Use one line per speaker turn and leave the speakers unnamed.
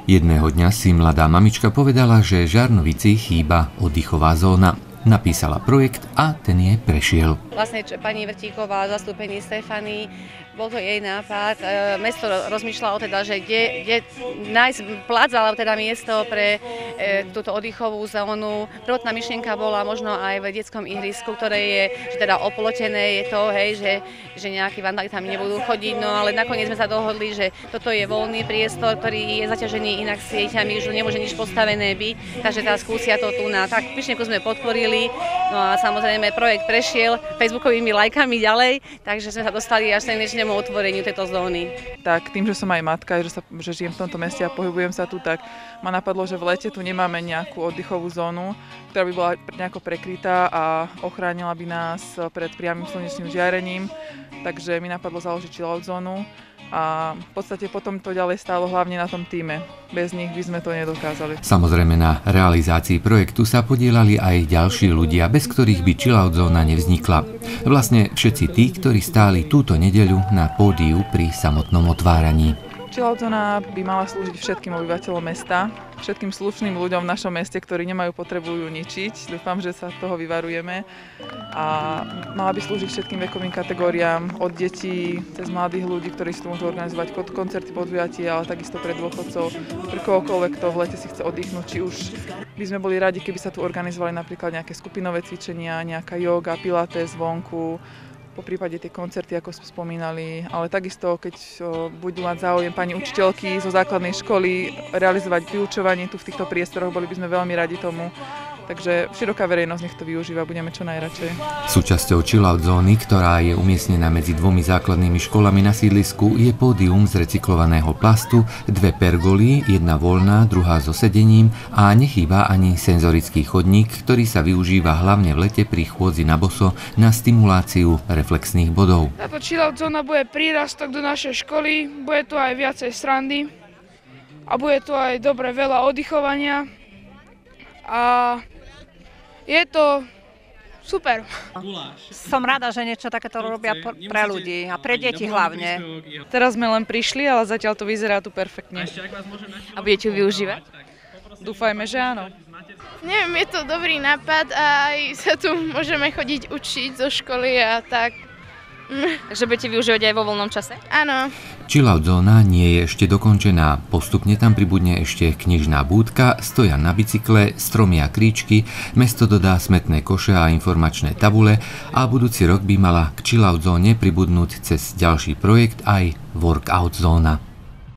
Jedného dňa si mladá mamička povedala, že Žarnovici chýba oddychová zóna. Napísala projekt a ten jej prešiel.
Vlastne pani Vrtíková, zastúpení Stefany, bol to jej nápad. Mesto rozmýšľalo teda, že kde nájsť plac, alebo teda miesto pre túto oddychovú zónu. Prvotná myšlienka bola možno aj v detskom ihrisku, ktoré je že teda oplotené, je to, hej, že nejakí vandali tam nebudú chodiť, no ale nakoniec sme sa dohodli, že toto je voľný priestor, ktorý je zaťažený inak sieťami, už nemôže nič postavené byť, takže tá skúsia to tu na tak myšlienku sme podporili. No a samozrejme projekt prešiel facebookovými lajkami ďalej, takže sme sa dostali až k dnešnému otvoreniu tejto zóny.
Tak tým, že som aj matka, že žijem v tomto meste a pohybujem sa tu, tak ma napadlo, že v lete tu nemáme nejakú oddychovú zónu, ktorá by bola nejako prekrytá a ochránila by nás pred priamym slnečným žiarením, takže mi napadlo založiť chillout zónu. A v podstate potom to ďalej stálo hlavne na tom tíme. Bez nich by sme to nedokázali.
Samozrejme na realizácii projektu sa podielali aj ďalší ľudia, bez ktorých by chillout zóna nevznikla. Vlastne všetci tí, ktorí stáli túto nedeľu na pódiu pri samotnom otváraní.
Chillout zóna by mala slúžiť všetkým obyvateľom mesta, všetkým slušným ľuďom v našom meste, ktorí nemajú potrebu ju ničiť. Dúfam, že sa toho vyvarujeme. A mala by slúžiť všetkým vekovým kategóriám, od detí cez mladých ľudí, ktorí si tu môžu organizovať koncerty, podujatia, ale takisto pre dôchodcov, pre kohokoľvek, kto v lete si chce oddychnúť. Či už by sme boli radi, keby sa tu organizovali napríklad nejaké skupinové cvičenia, nejaká joga, pilates vonku, po prípade tie koncerty, ako sme spomínali, ale takisto, keď budú mať záujem pani učiteľky zo základnej školy realizovať vyučovanie tu v týchto priestoroch, boli by sme veľmi radi tomu. Takže široká verejnosť nech to využíva, budeme čo najradšej.
Súčasťou chillout zóny, ktorá je umiestnená medzi dvomi základnými školami na sídlisku, je pódium z recyklovaného plastu, dve pergoly, jedna voľná, druhá so sedením a nechýba ani senzorický chodník, ktorý sa využíva hlavne v lete pri chôdzi na boso na stimuláciu reflexných bodov.
Táto chillout zóna bude prírastok do našej školy, bude tu aj viacej srandy a bude tu aj dobre veľa oddychovania a je to super.
Som rada, že niečo takéto robia pre ľudí a pre deti hlavne.
Teraz sme len prišli, ale zatiaľ to vyzerá tu perfektne.
A budete ju využívať?
Dúfajme, že áno.
Neviem, je to dobrý nápad a aj sa tu môžeme chodiť učiť zo školy a tak.
Takže budete využívať aj vo voľnom čase?
Áno.
Chillout zóna nie je ešte dokončená. Postupne tam pribudne ešte knižná búdka, stojan na bicykle, stromy a kríčky, mesto dodá smetné koše a informačné tabule a budúci rok by mala k chillout zóne pribudnúť cez ďalší projekt aj workout zóna.